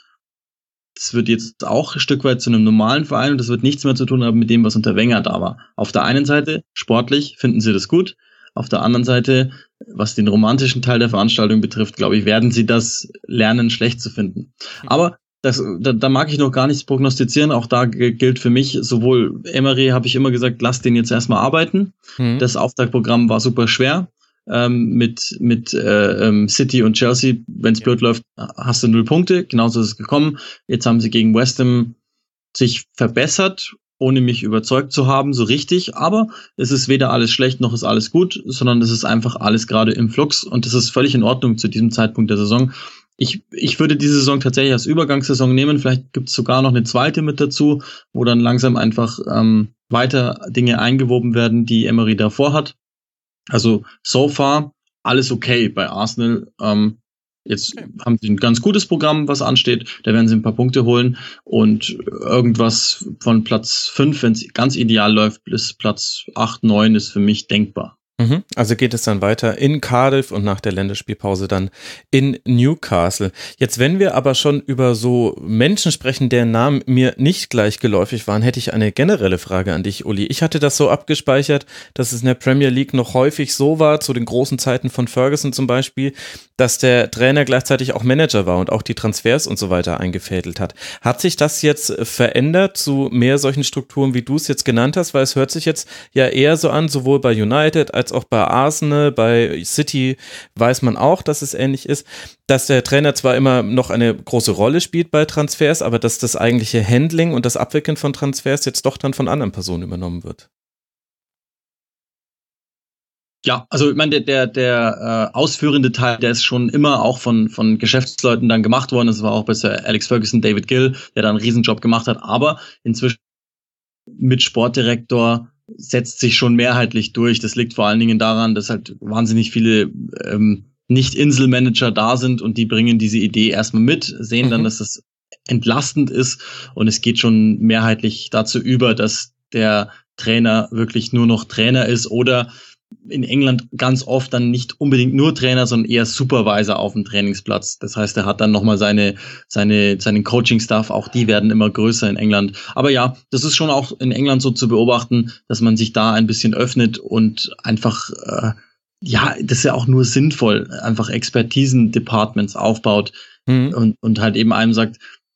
Speaker 2: das wird jetzt auch ein Stück weit zu einem normalen Verein und das wird nichts mehr zu tun haben mit dem, was unter Wenger da war. Auf der einen Seite, sportlich finden sie das gut. Auf der anderen Seite, was den romantischen Teil der Veranstaltung betrifft, glaube ich, werden sie das lernen, schlecht zu finden. Aber Das, da, da mag ich noch gar nichts prognostizieren. Auch da g- gilt für mich, sowohl Emery habe ich immer gesagt, lass den jetzt erstmal arbeiten. Mhm. Das Auftaktprogramm war super schwer. Ähm, mit mit äh, ähm, City und Chelsea, wenn es ja. blöd läuft, hast du null Punkte. Genauso ist es gekommen. Jetzt haben sie gegen West Ham sich verbessert, ohne mich überzeugt zu haben, so richtig. Aber es ist weder alles schlecht, noch ist alles gut, sondern es ist einfach alles gerade im Flux. Und das ist völlig in Ordnung zu diesem Zeitpunkt der Saison. Ich, ich würde diese Saison tatsächlich als Übergangssaison nehmen. Vielleicht gibt es sogar noch eine zweite mit dazu, wo dann langsam einfach ähm, weiter Dinge eingewoben werden, die Emery davor hat. Also so far alles okay bei Arsenal. Ähm, jetzt okay. haben sie ein ganz gutes Programm, was ansteht. Da werden sie ein paar Punkte holen und irgendwas von Platz fünf, wenn es ganz ideal läuft, bis Platz acht, neun ist für mich denkbar.
Speaker 1: Also geht es dann weiter in Cardiff und nach der Länderspielpause dann in Newcastle. Jetzt, wenn wir aber schon über so Menschen sprechen, deren Namen mir nicht gleich geläufig waren, hätte ich eine generelle Frage an dich, Uli. Ich hatte das so abgespeichert, dass es in der Premier League noch häufig so war, zu den großen Zeiten von Ferguson zum Beispiel, dass der Trainer gleichzeitig auch Manager war und auch die Transfers und so weiter eingefädelt hat. Hat sich das jetzt verändert zu mehr solchen Strukturen, wie du es jetzt genannt hast? Weil es hört sich jetzt ja eher so an, sowohl bei United als auch bei Arsenal, bei City weiß man auch, dass es ähnlich ist, dass der Trainer zwar immer noch eine große Rolle spielt bei Transfers, aber dass das eigentliche Handling und das Abwickeln von Transfers jetzt doch dann von anderen Personen übernommen wird.
Speaker 2: Ja, also ich meine, der, der, der äh, ausführende Teil, der ist schon immer auch von, von Geschäftsleuten dann gemacht worden. Das war auch bei Sir Alex Ferguson, David Gill, der da einen Riesenjob gemacht hat. Aber inzwischen mit Sportdirektor setzt sich schon mehrheitlich durch. Das liegt vor allen Dingen daran, dass halt wahnsinnig viele ähm, Nicht-Inselmanager da sind und die bringen diese Idee erstmal mit, sehen dann, mhm. dass das entlastend ist und es geht schon mehrheitlich dazu über, dass der Trainer wirklich nur noch Trainer ist oder in England ganz oft dann nicht unbedingt nur Trainer, sondern eher Supervisor auf dem Trainingsplatz. Das heißt, er hat dann nochmal seine, seine, seinen Coaching-Staff, auch die werden immer größer in England. Aber ja, das ist schon auch in England so zu beobachten, dass man sich da ein bisschen öffnet und einfach, äh, ja, das ist ja auch nur sinnvoll, einfach Expertisen-Departments aufbaut mhm. und, und halt eben einem sagt,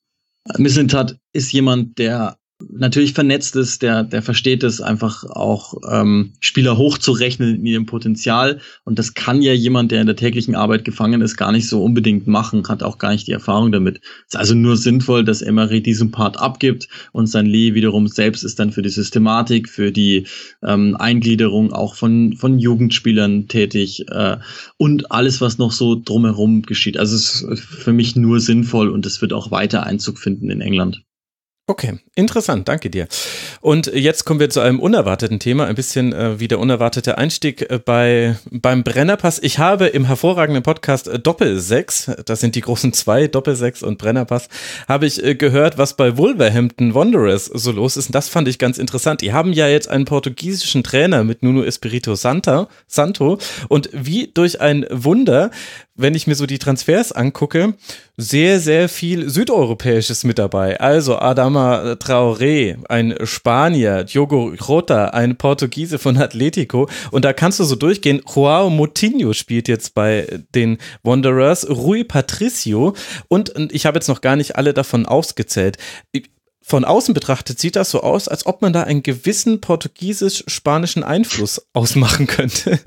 Speaker 2: Mislintat ist jemand, der natürlich vernetzt ist, der der versteht es einfach auch, ähm, Spieler hochzurechnen in ihrem Potenzial und das kann ja jemand, der in der täglichen Arbeit gefangen ist, gar nicht so unbedingt machen, hat auch gar nicht die Erfahrung damit. Es ist also nur sinnvoll, dass Emery diesen Part abgibt und sein Lee wiederum selbst ist dann für die Systematik, für die ähm, Eingliederung auch von von Jugendspielern tätig äh, und alles, was noch so drumherum geschieht. Also es ist für mich nur sinnvoll und es wird auch weiter Einzug finden in England.
Speaker 1: Okay, interessant, danke dir. Und jetzt kommen wir zu einem unerwarteten Thema, ein bisschen äh, wie der unerwartete Einstieg äh, bei beim Brennerpass. Ich habe im hervorragenden Podcast äh, Doppelsechs, das sind die großen zwei, Doppelsechs und Brennerpass, habe ich äh, gehört, was bei Wolverhampton Wanderers so los ist. Und das fand ich ganz interessant. Die haben ja jetzt einen portugiesischen Trainer mit Nuno Espirito Santo, Santo und wie durch ein Wunder, wenn ich mir so die Transfers angucke, sehr, sehr viel Südeuropäisches mit dabei. Also Adama Traoré, ein Spanier, Diogo Jota, ein Portugiese von Atletico. Und da kannst du so durchgehen. João Moutinho spielt jetzt bei den Wanderers, Rui Patricio und ich habe jetzt noch gar nicht alle davon aufgezählt. Von außen betrachtet sieht das so aus, als ob man da einen gewissen portugiesisch-spanischen Einfluss ausmachen könnte.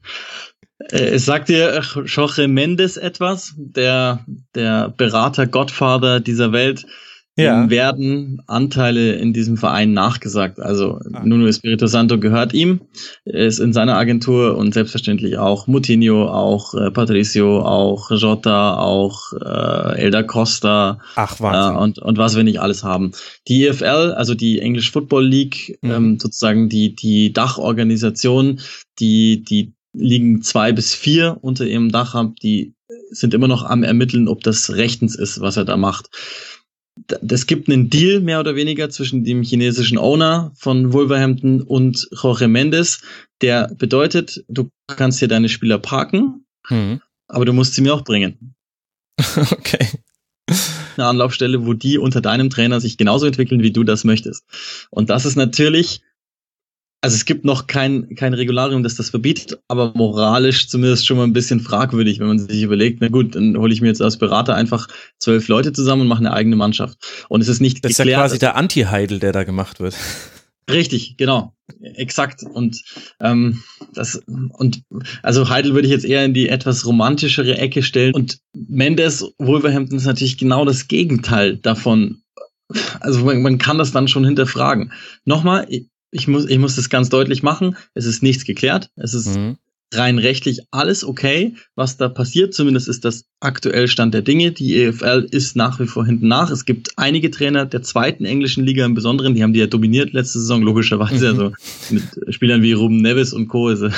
Speaker 2: Es sagt dir Jorge Mendes etwas, der, der Berater Godfather dieser Welt. Ja. Ihm werden Anteile in diesem Verein nachgesagt. Also ah. Nuno Espirito Santo gehört ihm, er ist in seiner Agentur und selbstverständlich auch Moutinho, auch äh, Patricio, auch Jota, auch äh, Elda Costa.
Speaker 1: Ach, Wahnsinn.
Speaker 2: Äh, und, und was wir nicht alles haben. Die E F L, also die English Football League, mhm. ähm, sozusagen die, die Dachorganisation, die, die liegen zwei bis vier unter ihrem Dach haben, die sind immer noch am Ermitteln, ob das rechtens ist, was er da macht. Es gibt einen Deal, mehr oder weniger, zwischen dem chinesischen Owner von Wolverhampton und Jorge Mendes, der bedeutet, du kannst hier deine Spieler parken, mhm. aber du musst sie mir auch bringen.
Speaker 1: Okay.
Speaker 2: Eine Anlaufstelle, wo die unter deinem Trainer sich genauso entwickeln, wie du das möchtest. Und das ist natürlich, also es gibt noch kein, kein Regularium, das das verbietet, aber moralisch zumindest schon mal ein bisschen fragwürdig, wenn man sich überlegt, na gut, dann hole ich mir jetzt als Berater einfach zwölf Leute zusammen und mache eine eigene Mannschaft. Und es ist nicht
Speaker 1: das geklärt. Das ist ja quasi der Anti-Heidel, der da gemacht wird.
Speaker 2: Richtig, genau. Exakt. Und ähm, das und also Heidel würde ich jetzt eher in die etwas romantischere Ecke stellen. Und Mendes, Wolverhampton ist natürlich genau das Gegenteil davon. Also man, man kann das dann schon hinterfragen. Nochmal, Ich muss, ich muss das ganz deutlich machen. Es ist nichts geklärt. Es ist mhm. rein rechtlich alles okay, was da passiert. Zumindest ist das aktuell Stand der Dinge. Die E F L ist nach wie vor hinten nach. Es gibt einige Trainer der zweiten englischen Liga im Besonderen, die haben die ja dominiert letzte Saison, logischerweise. Mhm. Also mit Spielern wie Ruben Neves und Co. ist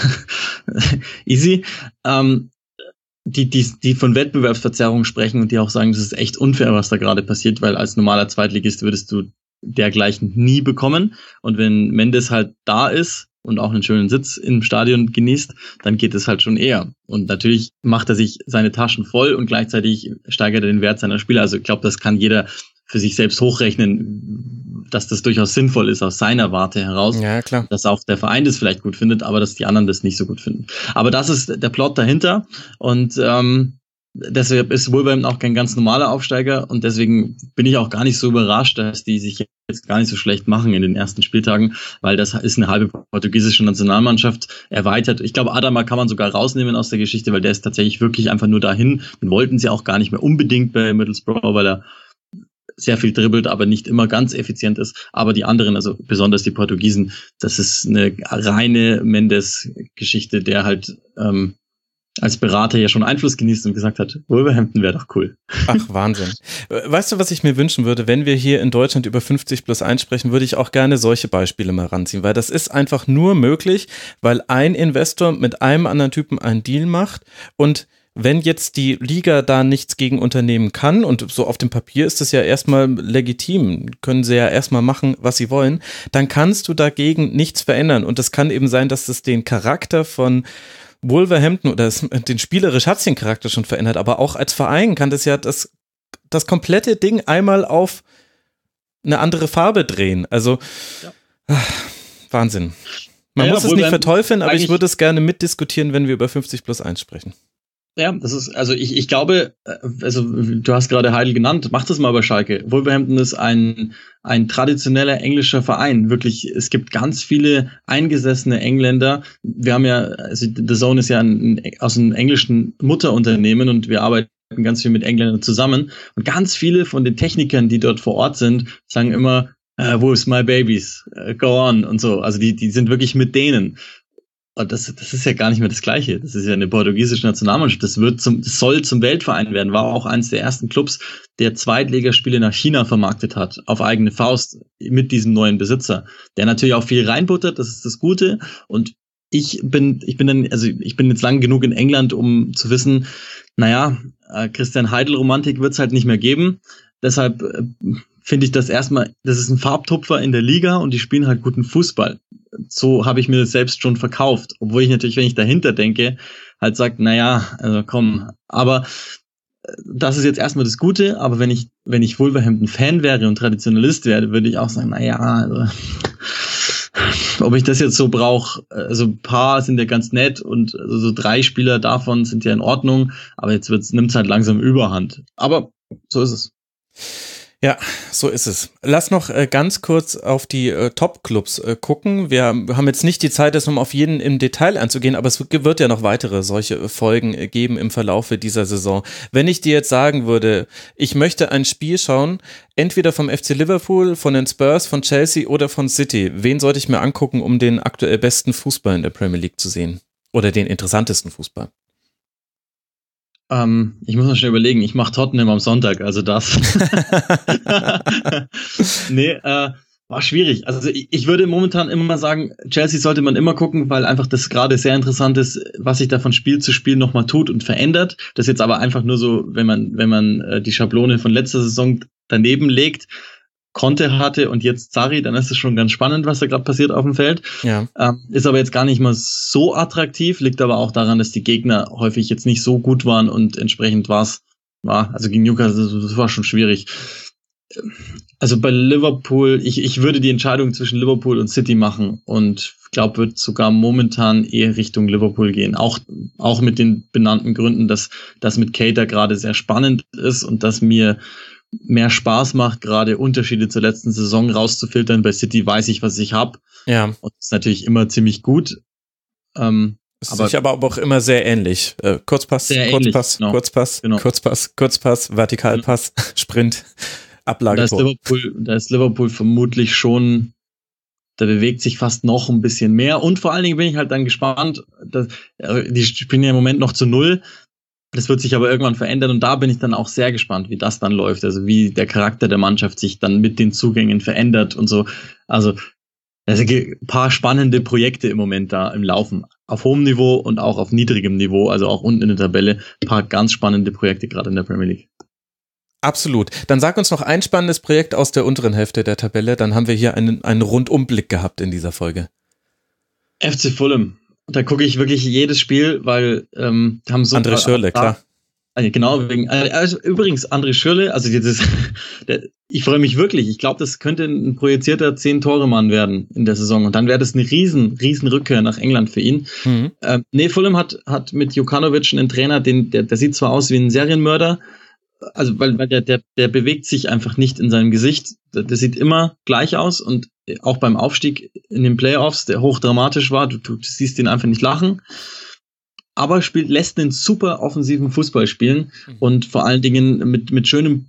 Speaker 2: easy. Ähm, die, die, die von Wettbewerbsverzerrung sprechen und die auch sagen, das ist echt unfair, was da gerade passiert, weil als normaler Zweitligist würdest du dergleichen nie bekommen. Und wenn Mendes halt da ist, und auch einen schönen Sitz im Stadion genießt, dann geht es halt schon eher. Und natürlich macht er sich seine Taschen voll und gleichzeitig steigert er den Wert seiner Spieler. Also ich glaube, das kann jeder für sich selbst hochrechnen, dass das durchaus sinnvoll ist aus seiner Warte heraus.
Speaker 1: Ja, klar.
Speaker 2: Dass auch der Verein das vielleicht gut findet, aber dass die anderen das nicht so gut finden. Aber das ist der Plot dahinter und ähm, deshalb ist Wolverhampton auch kein ganz normaler Aufsteiger und deswegen bin ich auch gar nicht so überrascht, dass die sich jetzt gar nicht so schlecht machen in den ersten Spieltagen, weil das ist eine halbe portugiesische Nationalmannschaft erweitert. Ich glaube, Adama kann man sogar rausnehmen aus der Geschichte, weil der ist tatsächlich wirklich einfach nur dahin. Den wollten sie auch gar nicht mehr unbedingt bei Middlesbrough, weil er sehr viel dribbelt, aber nicht immer ganz effizient ist. Aber die anderen, also besonders die Portugiesen, das ist eine reine Mendes-Geschichte, der halt ähm, als Berater ja schon Einfluss genießt und gesagt hat, Wolverhampton wäre doch cool.
Speaker 1: Ach, Wahnsinn. Weißt du, was ich mir wünschen würde, wenn wir hier in Deutschland über fünfzig plus eins sprechen, würde ich auch gerne solche Beispiele mal ranziehen, weil das ist einfach nur möglich, weil ein Investor mit einem anderen Typen einen Deal macht und wenn jetzt die Liga da nichts gegen unternehmen kann und so auf dem Papier ist das ja erstmal legitim, können sie ja erstmal machen, was sie wollen, dann kannst du dagegen nichts verändern und das kann eben sein, dass das den Charakter von Wolverhampton oder das, den spielerisch hat es den Charakter schon verändert, aber auch als Verein kann das ja das, das komplette Ding einmal auf eine andere Farbe drehen. Also ja. ach, Wahnsinn. Man ja, muss ja, es nicht verteufeln, aber ich würde es gerne mitdiskutieren, wenn wir über fünfzig plus eins sprechen.
Speaker 2: Ja, das ist, also ich, ich glaube, also du hast gerade Heidel genannt, mach das mal bei Schalke. Wolverhampton ist ein, ein traditioneller englischer Verein. Wirklich, es gibt ganz viele eingesessene Engländer. Wir haben ja, also The Zone ist ja ein, aus einem englischen Mutterunternehmen und wir arbeiten ganz viel mit Engländern zusammen. Und ganz viele von den Technikern, die dort vor Ort sind, sagen immer, uh, where's my babies? Uh, go on und so. Also die, die sind wirklich mit denen. Und das, das ist ja gar nicht mehr das Gleiche. Das ist ja eine portugiesische Nationalmannschaft. Das wird zum, das soll zum Weltverein werden. War auch eines der ersten Clubs, der Zweitligaspiele nach China vermarktet hat, auf eigene Faust mit diesem neuen Besitzer, der natürlich auch viel reinbuttert. Das ist das Gute. Und ich bin, ich bin dann, also ich bin jetzt lang genug in England, um zu wissen, naja, Christian Heidel-Romantik wird es halt nicht mehr geben. Deshalb finde ich das erstmal, das ist ein Farbtupfer in der Liga und die spielen halt guten Fußball. So habe ich mir das selbst schon verkauft. Obwohl ich natürlich, wenn ich dahinter denke, halt sage, naja, also komm. Aber das ist jetzt erstmal das Gute. Aber wenn ich, wenn ich Wolverhampton-Fan wäre und Traditionalist wäre, würde ich auch sagen, naja, also, ob ich das jetzt so brauche, also ein paar sind ja ganz nett und also so drei Spieler davon sind ja in Ordnung. Aber jetzt nimmt es halt langsam Überhand. Aber so ist es.
Speaker 1: Ja, so ist es. Lass noch äh, ganz kurz auf die äh, Top-Clubs äh, gucken. Wir haben jetzt nicht die Zeit, das nochmal auf jeden im Detail anzugehen, aber es wird ja noch weitere solche Folgen äh, geben im Verlaufe dieser Saison. Wenn ich dir jetzt sagen würde, ich möchte ein Spiel schauen, entweder vom F C Liverpool, von den Spurs, von Chelsea oder von City, wen sollte ich mir angucken, um den aktuell besten Fußball in der Premier League zu sehen? Oder den interessantesten Fußball?
Speaker 2: Um, ich muss mal schnell überlegen, ich mache Tottenham am Sonntag, also das. nee, äh, war schwierig. Also ich, ich würde momentan immer sagen, Chelsea sollte man immer gucken, weil einfach das gerade sehr interessant ist, was sich da von Spiel zu Spiel nochmal tut und verändert. Das jetzt aber einfach nur so, wenn man, wenn man äh, die Schablone von letzter Saison daneben legt, Conte hatte und jetzt Sarri, dann ist es schon ganz spannend, was da gerade passiert auf dem Feld. Ja. Ähm, ist aber jetzt gar nicht mal so attraktiv, liegt aber auch daran, dass die Gegner häufig jetzt nicht so gut waren und entsprechend war es, war, also gegen Newcastle, das war schon schwierig. Also bei Liverpool, ich, ich würde die Entscheidung zwischen Liverpool und City machen und glaube, wird sogar momentan eher Richtung Liverpool gehen. Auch, auch mit den benannten Gründen, dass das mit Keita gerade sehr spannend ist und dass mir mehr Spaß macht, gerade Unterschiede zur letzten Saison rauszufiltern. Bei City weiß ich, was ich habe. Ja. Und das ist natürlich immer ziemlich gut. Ähm,
Speaker 1: ist aber, sich aber auch immer sehr ähnlich. Äh, Kurzpass, sehr Kurzpass, ähnlich, genau. Kurzpass, genau. Kurzpass, Kurzpass, Vertikalpass, mhm. Sprint, Ablage.
Speaker 2: Da ist Liverpool, da ist Liverpool vermutlich schon, da bewegt sich fast noch ein bisschen mehr. Und vor allen Dingen bin ich halt dann gespannt, dass, die spielen ja im Moment noch zu null. Das wird sich aber irgendwann verändern und da bin ich dann auch sehr gespannt, wie das dann läuft, also wie der Charakter der Mannschaft sich dann mit den Zugängen verändert und so. Also es sind ein paar spannende Projekte im Moment da im Laufen, auf hohem Niveau und auch auf niedrigem Niveau, also auch unten in der Tabelle, ein paar ganz spannende Projekte gerade in der Premier League.
Speaker 1: Absolut. Dann sag uns noch ein spannendes Projekt aus der unteren Hälfte der Tabelle, dann haben wir hier einen, einen Rundumblick gehabt in dieser Folge.
Speaker 2: F C Fulham. Da gucke ich wirklich jedes Spiel, weil ähm, haben so...
Speaker 1: André Schürrle, äh, klar.
Speaker 2: Also genau, wegen, also übrigens, André Schürrle, also dieses, der, ich freue mich wirklich, ich glaube, das könnte ein projizierter zehn-Tore-Mann werden in der Saison und dann wäre das eine riesen, riesen Rückkehr nach England für ihn. Mhm. Ähm, nee, Fulham hat, hat mit Jokanovic einen Trainer, den, der, der sieht zwar aus wie ein Serienmörder, also weil, weil der, der, der bewegt sich einfach nicht in seinem Gesicht, der, der sieht immer gleich aus und auch beim Aufstieg in den Playoffs, der hochdramatisch war, du, du siehst ihn einfach nicht lachen. Aber spielt, lässt einen super offensiven Fußball spielen mhm. und vor allen Dingen mit, mit schönen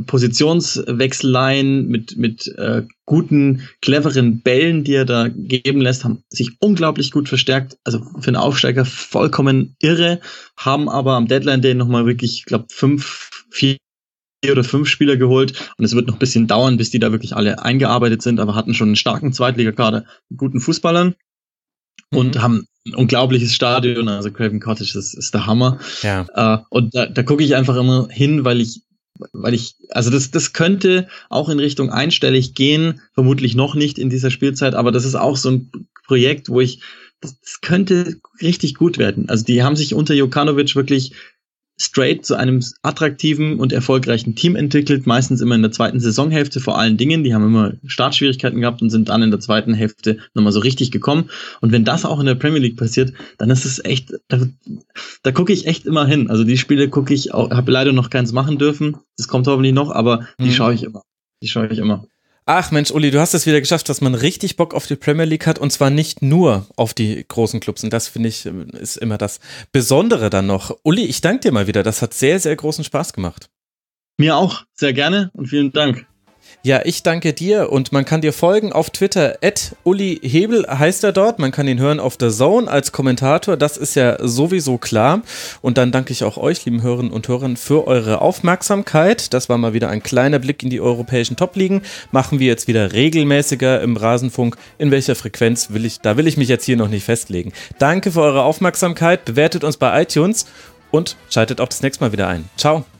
Speaker 2: Positionswechseleien, mit, mit äh, guten, cleveren Bällen, die er da geben lässt, haben sich unglaublich gut verstärkt. Also für einen Aufsteiger vollkommen irre, haben aber am Deadline Day nochmal wirklich, ich glaube, fünf, vier oder fünf Spieler geholt und es wird noch ein bisschen dauern, bis die da wirklich alle eingearbeitet sind, aber hatten schon einen starken Zweitligakader mit guten Fußballern. Und mhm. haben ein unglaubliches Stadion, also Craven Cottage, das ist der Hammer.
Speaker 1: Ja.
Speaker 2: Äh, und da, da gucke ich einfach immer hin, weil ich, weil ich, also das, das könnte auch in Richtung einstellig gehen, vermutlich noch nicht in dieser Spielzeit, aber das ist auch so ein Projekt, wo ich, das, das könnte richtig gut werden. Also die haben sich unter Jokanovic wirklich straight zu einem attraktiven und erfolgreichen Team entwickelt, meistens immer in der zweiten Saisonhälfte vor allen Dingen. Die haben immer Startschwierigkeiten gehabt und sind dann in der zweiten Hälfte nochmal so richtig gekommen. Und wenn das auch in der Premier League passiert, dann ist es echt, da, da gucke ich echt immer hin. Also die Spiele gucke ich, habe leider noch keins machen dürfen. Das kommt hoffentlich noch, aber die mhm. schaue ich immer. Die schaue ich immer.
Speaker 1: Ach Mensch, Uli, du hast es wieder geschafft, dass man richtig Bock auf die Premier League hat und zwar nicht nur auf die großen Clubs und das finde ich ist immer das Besondere dann noch. Uli, ich danke dir mal wieder, das hat sehr, sehr großen Spaß gemacht.
Speaker 2: Mir auch, sehr gerne und vielen Dank.
Speaker 1: Ja, ich danke dir und man kann dir folgen auf Twitter, at Uli Hebel heißt er dort, man kann ihn hören auf The Zone als Kommentator, das ist ja sowieso klar und dann danke ich auch euch, lieben Hörerinnen und Hörern, für eure Aufmerksamkeit, das war mal wieder ein kleiner Blick in die europäischen Top-Ligen, machen wir jetzt wieder regelmäßiger im Rasenfunk, in welcher Frequenz will ich, da will ich mich jetzt hier noch nicht festlegen. Danke für eure Aufmerksamkeit, bewertet uns bei iTunes und schaltet auch das nächste Mal wieder ein. Ciao.